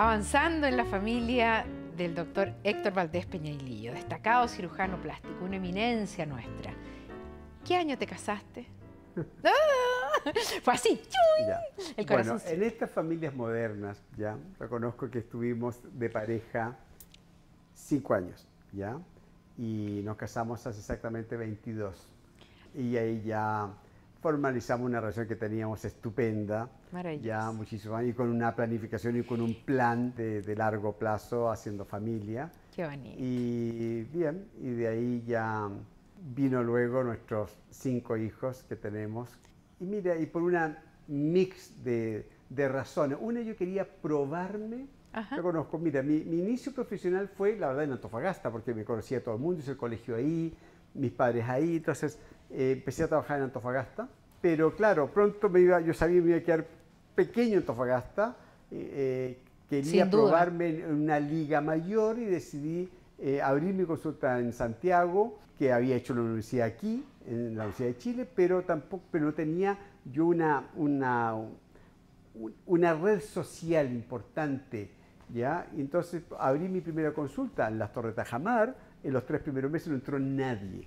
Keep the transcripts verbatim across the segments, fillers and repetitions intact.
Avanzando en la familia del doctor Héctor Valdés Peñailillo, destacado cirujano plástico, una eminencia nuestra. ¿Qué año te casaste? ¡Ah! Fue así, ¡chuy! Ya. El corazón. Bueno, en estas familias modernas, ya, reconozco que estuvimos de pareja cinco años, ¿ya? Y nos casamos hace exactamente veintidós. Y ahí ya formalizamos una relación que teníamos estupenda, ya muchísimos años, y con una planificación y con un plan de, de largo plazo, haciendo familia. Qué bonito. Y bien, y de ahí ya vino luego nuestros cinco hijos que tenemos. Y mira, y por una mix de, de razones. Una, yo quería probarme. Ajá. Yo conozco, mira, mi, mi inicio profesional fue, la verdad, en Antofagasta, porque me conocía todo el mundo, hice el colegio ahí, mis padres ahí, entonces eh, empecé a trabajar en Antofagasta. Pero claro, pronto me iba, yo sabía que me iba a quedar pequeño en Antofagasta, eh, quería probarme en una liga mayor y decidí eh, abrir mi consulta en Santiago, que había hecho la universidad aquí, en la Universidad de Chile, pero tampoco, pero no tenía yo una, una, una red social importante, ¿ya? Y entonces abrí mi primera consulta en las Torres Tajamar. En los tres primeros meses no entró nadie.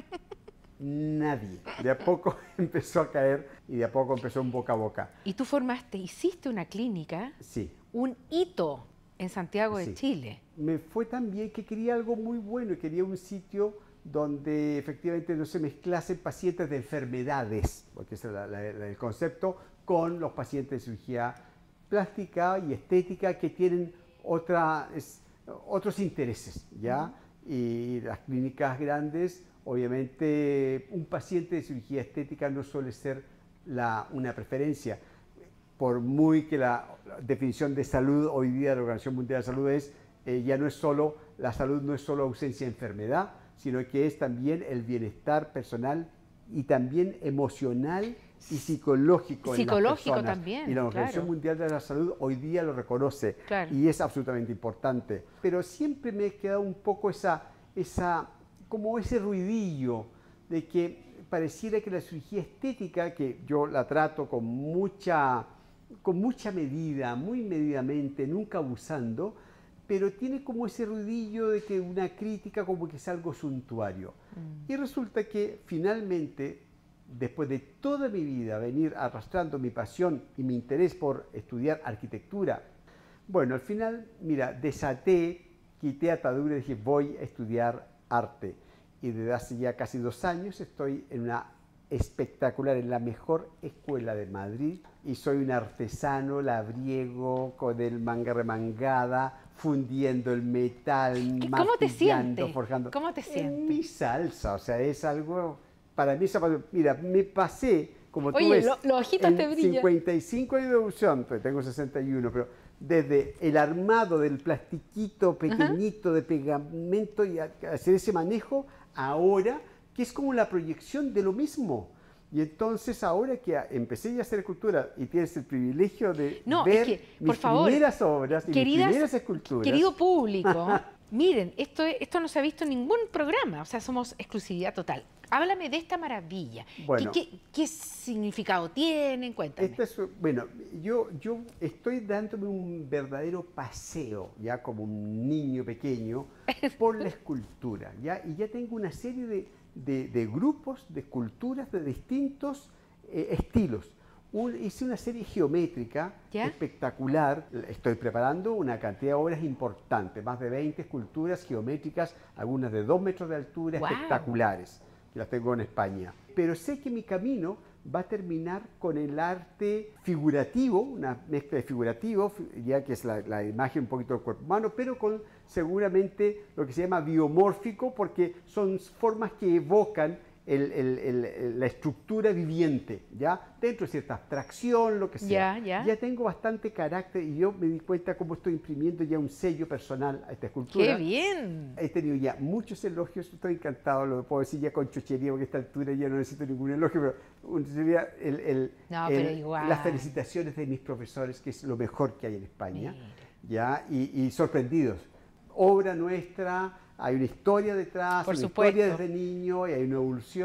Nadie. De a poco empezó a caer y de a poco empezó un boca a boca. Y tú formaste, hiciste una clínica, sí, un hito en Santiago de sí. Chile. Me fue tan bien que quería algo muy bueno y quería un sitio donde efectivamente no se mezclasen pacientes de enfermedades, porque ese es la, la, la, el concepto, con los pacientes de cirugía plástica y estética que tienen otra, es, otros intereses, ¿ya? Uh-huh. Y las clínicas grandes, obviamente, un paciente de cirugía estética no suele ser la, una preferencia, por muy que la, la definición de salud hoy día de la Organización Mundial de la Salud es, eh, ya no es solo, la salud no es solo ausencia de enfermedad, sino que es también el bienestar personal y también emocional y psicológico. Psicológico en las personas. también. Y la Organización claro. Mundial de la Salud hoy día lo reconoce, claro. y es absolutamente importante. Pero siempre me he quedado un poco esa, esa, como ese ruidillo de que pareciera que la cirugía estética, que yo la trato con mucha, con mucha medida, muy medidamente, nunca abusando, pero tiene como ese ruidillo de que una crítica como que es algo suntuario. Mm. Y resulta que finalmente, después de toda mi vida venir arrastrando mi pasión y mi interés por estudiar arquitectura, bueno, al final, mira, desaté, quité atadura y dije, voy a estudiar arte. Y desde hace ya casi dos años estoy en una espectacular, en la mejor escuela de Madrid, y soy un artesano labriego con el manga remangada, fundiendo el metal, ¿Cómo te sientes? Forjando. ¿Cómo te sientes? En mi salsa, o sea, es algo, para mí, mira, me pasé, como tú Oye, ves, lo, los ojitos en te brillan. cincuenta y cinco años de evolución, pues tengo sesenta y uno, pero desde el armado del plastiquito pequeñito, uh-huh, de pegamento y hacer ese manejo, ahora que es como la proyección de lo mismo. Y entonces ahora que empecé ya a hacer escultura y tienes el privilegio de no, ver es que, mis por favor, primeras obras y queridas, mis primeras esculturas. Querido público, miren, esto, esto no se ha visto en ningún programa, o sea, somos exclusividad total. Háblame de esta maravilla. Bueno, ¿Qué, qué, qué significado tienen? Cuéntame. Esta es, bueno, yo, yo estoy dándome un verdadero paseo, ya como un niño pequeño, por la escultura, ¿ya? Y ya tengo una serie de, de, de grupos de esculturas de distintos eh, estilos. Un, hice una serie geométrica ¿Ya? espectacular. Estoy preparando una cantidad de obras importantes, más de veinte esculturas geométricas, algunas de dos metros de altura, wow, espectaculares, que las tengo en España. Pero sé que mi camino va a terminar con el arte figurativo, una mezcla de figurativo, ya que es la, la imagen un poquito del cuerpo humano, pero con seguramente lo que se llama biomórfico, porque son formas que evocan el, el, el, la estructura viviente, ¿ya? Dentro de cierta abstracción, lo que sea. Ya, ya. ya tengo bastante carácter y yo me di cuenta cómo estoy imprimiendo ya un sello personal a esta escultura. ¡Qué bien! He tenido ya muchos elogios, estoy encantado, lo puedo decir ya con chochería, porque a esta altura ya no necesito ningún elogio, pero sería el, el, no, el, pero igual. las felicitaciones de mis profesores, que es lo mejor que hay en España, ya, y, y sorprendidos. Obra nuestra, hay una historia detrás, Por una supuesto. historia desde niño y hay una evolución,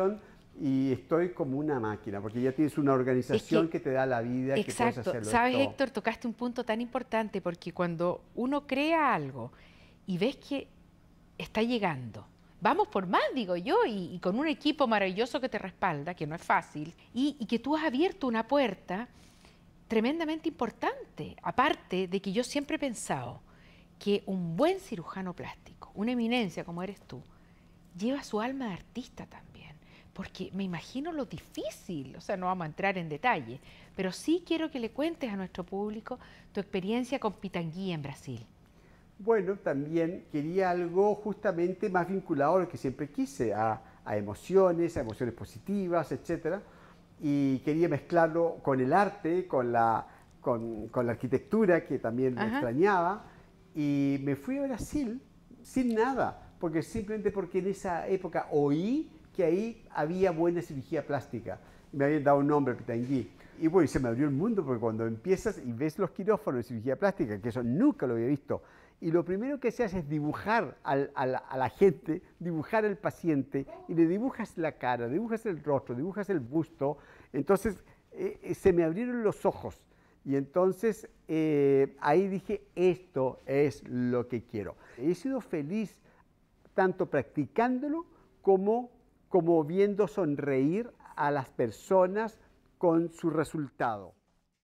y estoy como una máquina, porque ya tienes una organización Es que, que, te da la vida, que puedes exacto. hacerlo Sabes, todo. Héctor, tocaste un punto tan importante porque cuando uno crea algo y ves que está llegando, vamos por más, digo yo, y, y con un equipo maravilloso que te respalda, que no es fácil, y, y que tú has abierto una puerta tremendamente importante. Aparte de que yo siempre he pensado que un buen cirujano plástico, una eminencia como eres tú, lleva su alma de artista también, porque me imagino lo difícil, o sea, no vamos a entrar en detalle, pero sí quiero que le cuentes a nuestro público tu experiencia con Pitangui en Brasil. Bueno, también quería algo justamente más vinculado a lo que siempre quise, a, a emociones, a emociones positivas, etcétera. Y quería mezclarlo con el arte, con la, con, con la arquitectura, que también me Ajá. extrañaba. Y me fui a Brasil sin nada, porque simplemente porque en esa época oí que ahí había buena cirugía plástica. Me habían dado un nombre, Pitangui. Y bueno, se me abrió el mundo, porque cuando empiezas y ves los quirófanos de cirugía plástica, que eso nunca lo había visto, y lo primero que se hace es dibujar al, a, la, a la gente, dibujar al paciente, y le dibujas la cara, dibujas el rostro, dibujas el busto. Entonces eh, se me abrieron los ojos. Y entonces eh, ahí dije, esto es lo que quiero. He sido feliz tanto practicándolo como, como viendo sonreír a las personas con su resultado.